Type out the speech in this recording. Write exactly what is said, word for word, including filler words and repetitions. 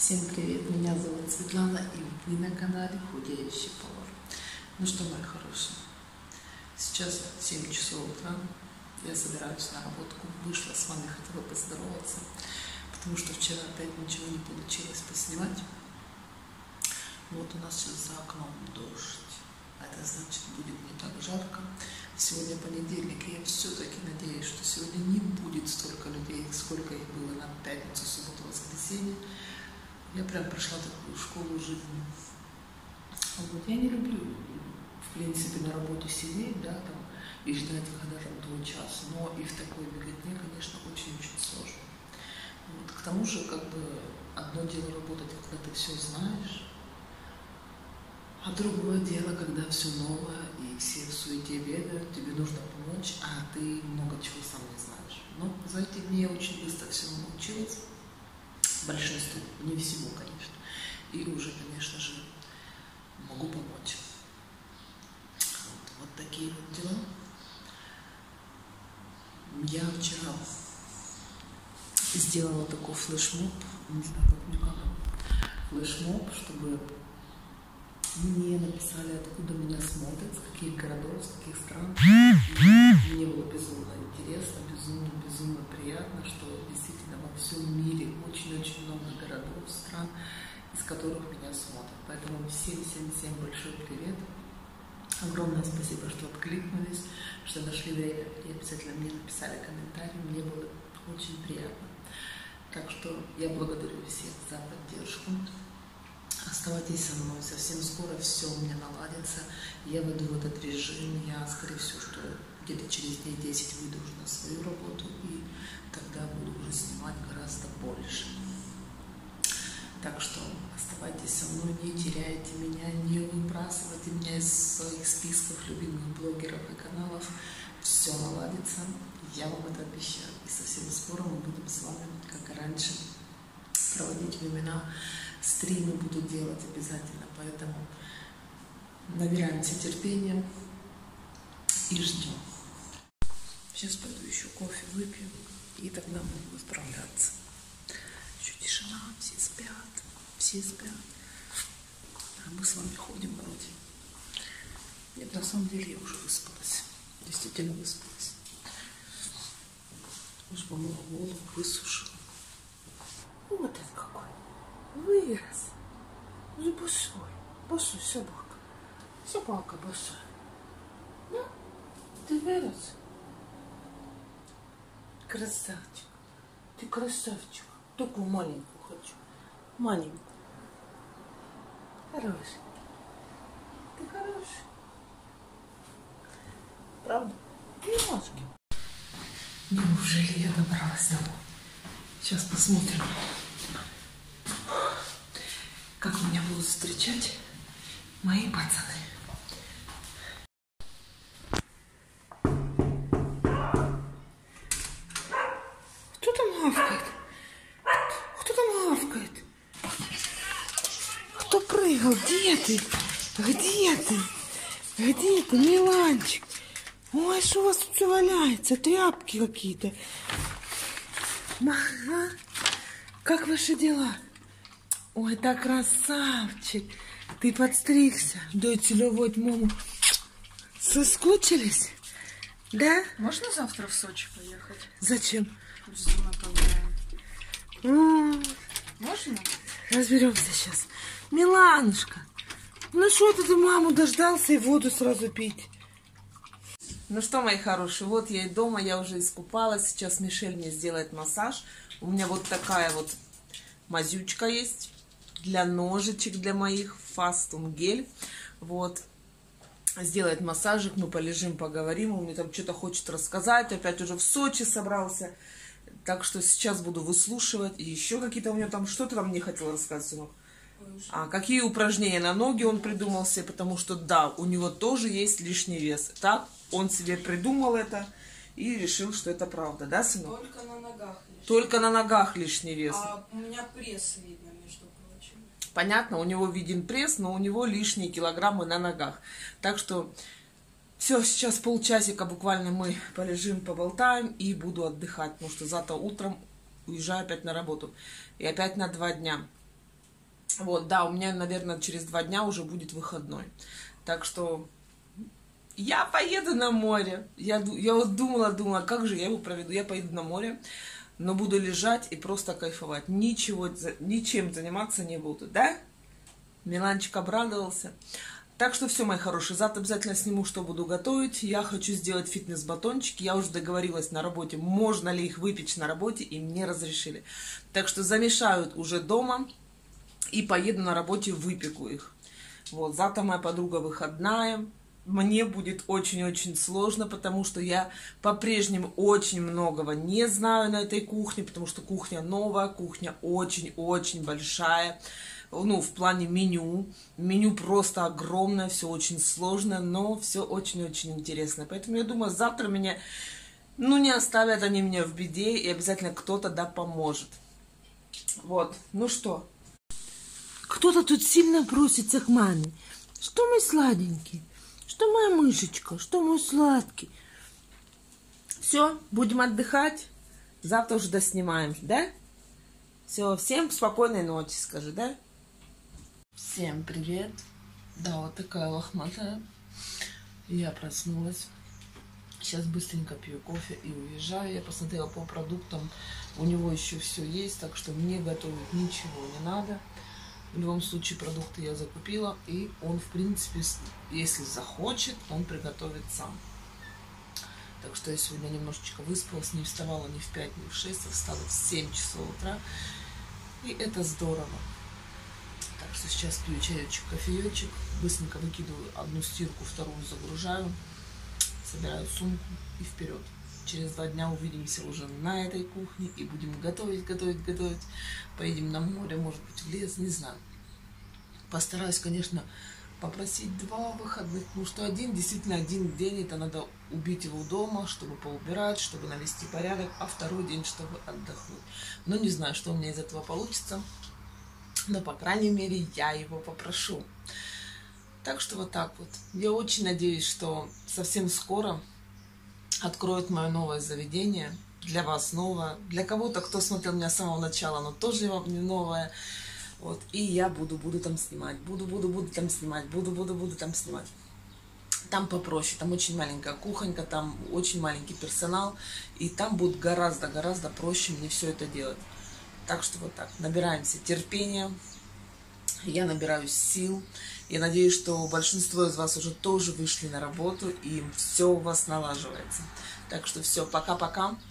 Всем привет, меня зовут Светлана, и вы на канале Худеющий повар. Ну что, мои хорошие, сейчас семь часов утра, я собираюсь на работку, вышла с вами, хотела поздороваться, потому что вчера опять ничего не получилось поснимать. Вот у нас сейчас за окном дождь, а это значит, будет не так жарко. Сегодня понедельник, и я все-таки надеюсь, что сегодня не будет столько людей, сколько их было на пятницу, субботу, воскресенье. Я прям прошла такую школу жизни. Вот. Я не люблю, в принципе, на работе сидеть, да, там, и ждать, когда там два часа, но и в такой беготне, конечно, очень-очень сложно. Вот. К тому же, как бы, одно дело работать, когда ты все знаешь, а другое дело, когда все новое, и все в суете бегают, тебе нужно помочь, а ты много чего сам не знаешь. Но за эти дни я очень быстро всему научилась. Большинству, не всему, конечно. И уже, конечно же, могу помочь. Вот, вот такие вот дела. Я вчера сделала такой флешмоб, не знаю, как мне как флешмоб, чтобы мне написали, откуда меня смотрят, с каких городов, с каких стран. Мне было безумно интересно, безумно, безумно приятно, что действительно во всем мире очень-очень много городов, стран, из которых меня смотрят. Поэтому всем-всем-всем большой привет. Огромное спасибо, что откликнулись, что нашли время и обязательно мне написали комментарий. Мне было очень приятно. Так что я благодарю всех за поддержку. Оставайтесь со мной, совсем скоро все у меня наладится. Я войду в этот режим, я, скорее всего, что где-то через дней десять выйду уже на свою работу, и тогда буду уже снимать гораздо больше. Так что оставайтесь со мной, не теряйте меня, не выбрасывайте меня из своих списков любимых блогеров и каналов. Все наладится, я вам это обещаю. И совсем скоро мы будем с вами, как и раньше, проводить времена. Стримы буду делать обязательно, поэтому набираемся терпения и ждем. Сейчас пойду еще кофе выпью, и тогда буду справляться. Еще тишина, все спят, все спят. А мы с вами ходим вроде. Нет, на самом деле я уже выспалась, действительно выспалась. Уж помыла голову, высушила. Вот он какой. Вырос. Уже босой. Босой собака. Собака босой. Да? Ты вырос? Красавчик. Ты красавчик. Такую маленькую хочу. Маленькую. Хороший. Ты хороший. Правда? Немножко. Неужели я добралась домой? Сейчас посмотрим, как меня будут встречать мои пацаны. Кто там гавкает? Кто там гавкает? Кто прыгал? Где ты? Где ты? Где ты, Миланчик? Ой, что у вас тут все валяется? Тряпки какие-то. Ага. Как ваши дела? Ой, да красавчик. Ты подстригся. Дайте целовать маму. Соскучились? Да? Можно завтра в Сочи поехать? Зачем? Пусть зима погуляем. Можно? Разберемся сейчас. Миланушка, ну что ты, ты маму дождался и воду сразу пить? Ну что, мои хорошие, вот я и дома, я уже искупалась. Сейчас Мишель мне сделает массаж. У меня вот такая вот мазючка есть для ножичек, для моих, фастум гель. Вот. Сделает массажик, мы полежим, поговорим. Он мне там что-то хочет рассказать. Опять уже в Сочи собрался. Так что сейчас буду выслушивать. И еще какие-то у него там, что ты там мне хотел рассказать, сынок? А, какие упражнения на ноги он придумал себе, потому что, да, у него тоже есть лишний вес. Так, он себе придумал это и решил, что это правда, да, сынок? Только на ногах лишний. Только на ногах лишний вес. А у меня пресс видно, между прочим. Понятно, у него виден пресс, но у него лишние килограммы на ногах. Так что все, сейчас полчасика буквально мы полежим, поболтаем и буду отдыхать, потому что завтра утром уезжаю опять на работу. И опять на два дня. Вот, да, у меня, наверное, через два дня уже будет выходной. Так что я поеду на море. Я, я вот думала, думала, как же я его проведу. Я поеду на море, но буду лежать и просто кайфовать. Ничего, ничем заниматься не буду, да? Миланчик обрадовался. Так что все, мои хорошие, завтра обязательно сниму, что буду готовить. Я хочу сделать фитнес-батончики. Я уже договорилась на работе, можно ли их выпечь на работе, и мне разрешили. Так что замешают уже дома и поеду на работе, выпеку их. Вот, завтра моя подруга выходная. Мне будет очень-очень сложно, потому что я по-прежнему очень многого не знаю на этой кухне, потому что кухня новая, кухня очень-очень большая. Ну, в плане меню. Меню просто огромное, все очень сложно, но все очень-очень интересно. Поэтому я думаю, завтра меня, ну, не оставят они меня в беде, и обязательно кто-то да поможет. Вот, ну что? Кто-то тут сильно просится к маме. Что мой сладенький? Что моя мышечка? Что мой сладкий? Все, будем отдыхать. Завтра уже доснимаем, да? Все, всем спокойной ночи, скажи, да? Всем привет. Да, вот такая лохматая. Я проснулась. Сейчас быстренько пью кофе и уезжаю. Я посмотрела по продуктам. У него еще все есть, так что мне готовить ничего не надо. В любом случае продукты я закупила. И он, в принципе, если захочет, он приготовит сам. Так что я сегодня немножечко выспалась. Не вставала ни в пять, ни в шесть. А встала в семь часов утра. И это здорово. Так что сейчас пью чаечек, кофеечек. Быстренько выкидываю одну стирку, вторую загружаю. Собираю сумку и вперед. Через два дня увидимся уже на этой кухне и будем готовить, готовить, готовить. Поедем на море, может быть, в лес, не знаю. Постараюсь, конечно, попросить два выходных, потому что один, действительно, один день, это надо убить его дома, чтобы поубирать, чтобы навести порядок, а второй день, чтобы отдохнуть. Но не знаю, что у меня из этого получится, но, по крайней мере, я его попрошу. Так что вот так вот. Я очень надеюсь, что совсем скоро откроют мое новое заведение. Для вас новое. Для кого-то, кто смотрел меня с самого начала, но тоже вам не новое. Вот. И я буду, буду там снимать. Буду, буду, буду там снимать. Буду, буду, буду там снимать. Там попроще. Там очень маленькая кухонька. Там очень маленький персонал. И там будет гораздо, гораздо проще мне все это делать. Так что вот так. Набираемся терпения. Я набираюсь сил. Я надеюсь, что большинство из вас уже тоже вышли на работу, и все у вас налаживается. Так что все, пока-пока.